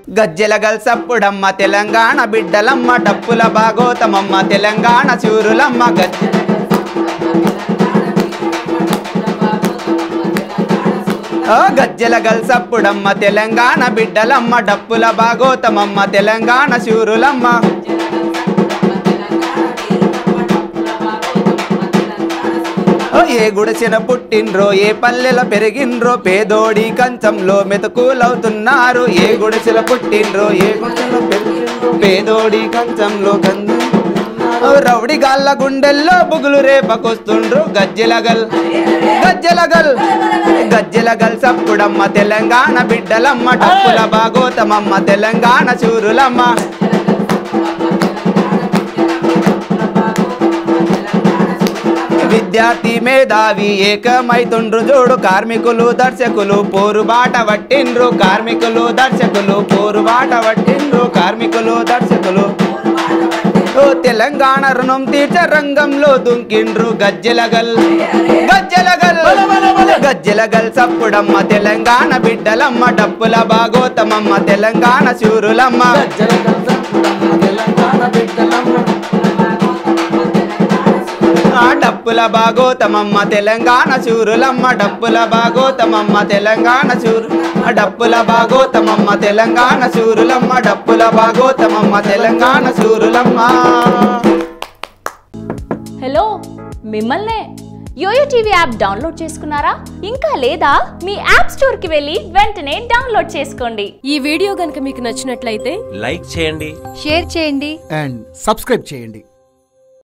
గజ్జెల గల్సప్పుడమ్మ తెలంగాణ బిడ్డలమ్మ డప్పుల భాగోతమమ్మ తెలంగాణ చూరులమ్మ గజ్జెల గల్సప్పుడమ్మ తెలంగాణ బిడ్డలమ్మ డప్పుల భాగోతమమ్మ తెలంగాణ చూరులమ్మ ఏ గుడిసిన పుట్టిండ్రో ఏ పల్లెల పెరిగిండ్రో పేదోడి కంచంలో మెతుకులవుతున్నారు ఏ గుడిసిన పుట్టిండ్రో ఏ గుడిసెలో పెరిగిండ్రో పేదోడి కంచంలో రౌడి గాళ్ళ గుండెల్లో బుగులు రేపకొస్తుండ్రు గజ్జెలగల్ సప్పుడమ్మ తెలంగాణ బిడ్డలమ్మ డప్పుల భాగోతమమ్మ తెలంగాణ చూరులమ్మ విద్యార్థి మేధావి ఏకమైతుండ్రు జోడు కార్మికులు దర్శకులు పోరుబాట పట్టిండ్రు దర్శకులు తెలంగాణ రుణం తీర్చ రంగంలో దుంకిండ్రు గజ్జెలగల్ సప్పుడమ్మ తెలంగాణ బిడ్డలమ్మ డప్పుల భాగోతమమ్మ తెలంగాణ చూరులమ్మ డప్పుల భాగోతమమ్మ తెలంగాణ చూరులమ్మ డప్పుల భాగోతమమ్మ తెలంగాణ చూరు డప్పుల భాగోతమమ్మ తెలంగాణ చూరులమ్మ డప్పుల భాగోతమమ్మ తెలంగాణ చూరులమ్మ. హలో, మిమ్మల్నే యోయో టీవీ యాప్ డౌన్లోడ్ చేసుకున్నారా? ఇంకా లేదా? మీ యాప్ స్టోర్ కి వెళ్ళి వెంటనే డౌన్లోడ్ చేసుకోండి. ఈ వీడియో గనుక మీకు నచ్చినట్లయితే లైక్ చేయండి, షేర్ చేయండి అండ్ సబ్స్క్రైబ్ చేయండి.